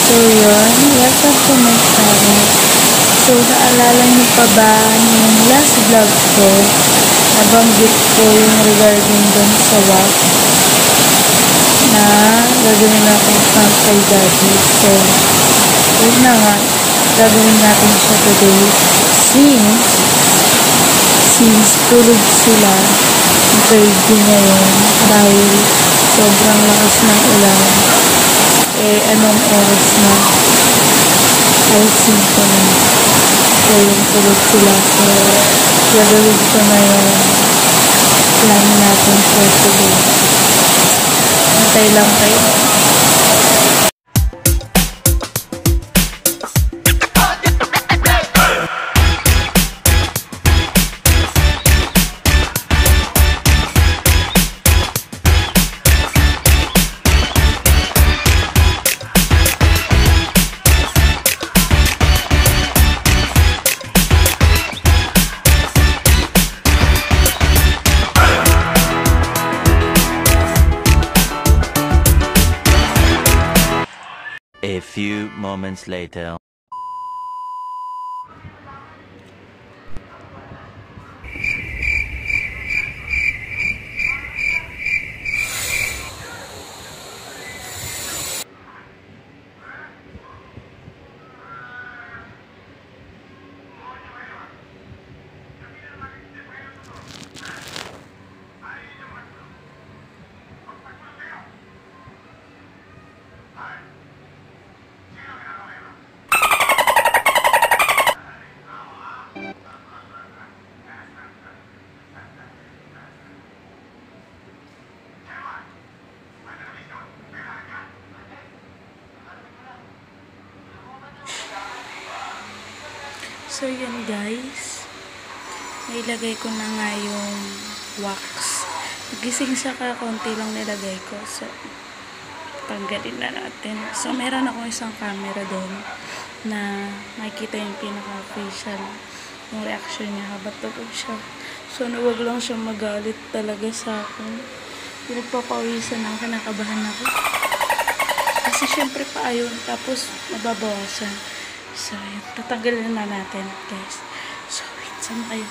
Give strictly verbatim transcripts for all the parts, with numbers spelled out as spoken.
So yun, welcome to my channel. So naalala niyo pa ba yung last vlog ko, nabanggit ko yung regarding dun sa wax na gagawin natin pang kay daddy. So yun na nga, gagawin natin siya today since since tulog sila yung birthday ngayon dahil sobrang lakas ng ulan. Eh, anong oras na? Ay, cinco na. So, yung tulog sila. So, gagawin ko na yung plan natin for today. Antay lang kayo. A few moments later. So yun guys, nailagay ko na nga yung wax. Nagising siya ka, konti lang nilagay ko. So, tanggalin na natin. So, meron ako isang camera doon na makikita yung pinaka-facial, yung reaction niya habang tulog siya. So, nawag lang siya magalit talaga sa akin. Pinagpapawisan ako, kinakabahan ako. Kasi syempre pa ayun, tapos mababawasan. So, yun, tatanggalin na natin, guys. So, wait, saan kayo?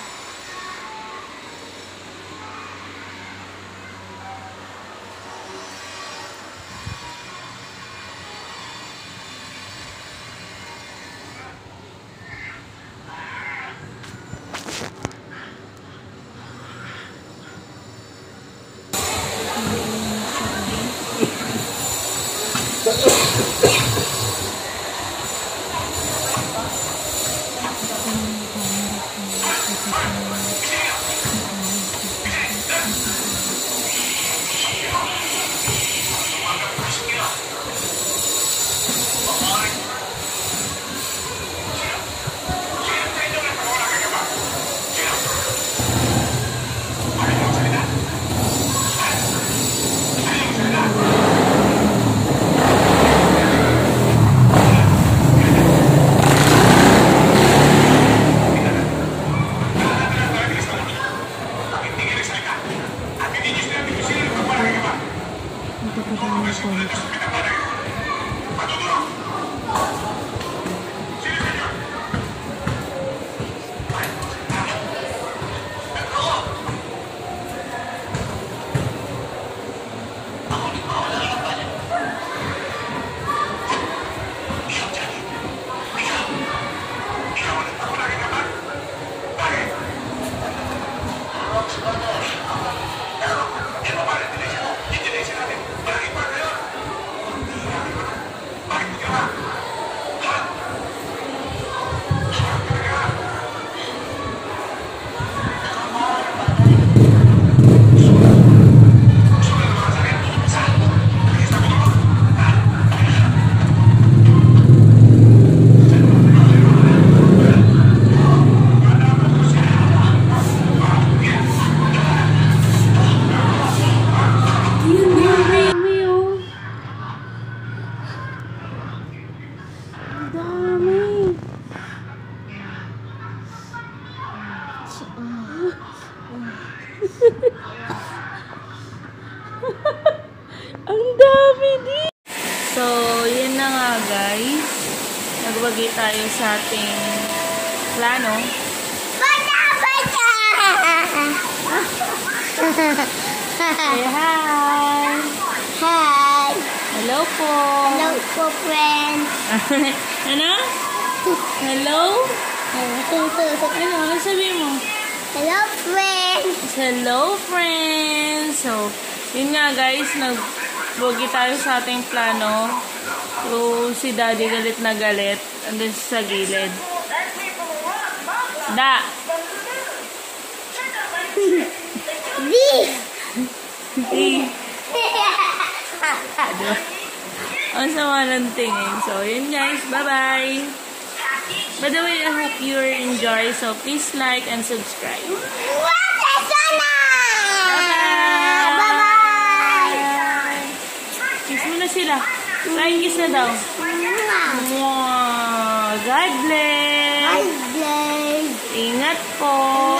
Ang dami din. So, yun na nga guys. pogi tayo sa ating plano. Bata! Bata! Say hi! Hi! Hello po! Hello po, friends! Ano? Hello? Ano? Ano sabihin mo? Hello, friends! Hello, friends! So, yun nga guys, nagbogi tayo sa ating plano. So, si Daddy galit na galit. Andun sa gilid. Da! Di! Di! Diba? Ang sama ng tingin. So, yun guys. Bye-bye! By the way, I hope you enjoy. So, please like and subscribe. Wala sana! Bye-bye! Bye-bye! Kiss mo na sila. Flying kiss na daw. Wow! God bless! God bless! Ingat po!